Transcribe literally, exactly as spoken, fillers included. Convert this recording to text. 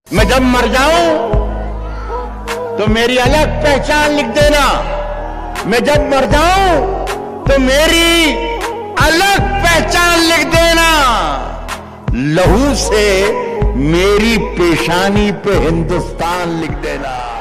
मैं जब मर जाऊं तो मेरी अलग पहचान लिख देना। मैं जब मर जाऊं तो मेरी अलग पहचान लिख देना। लहू से मेरी पेशानी पे हिंदुस्तान लिख देना।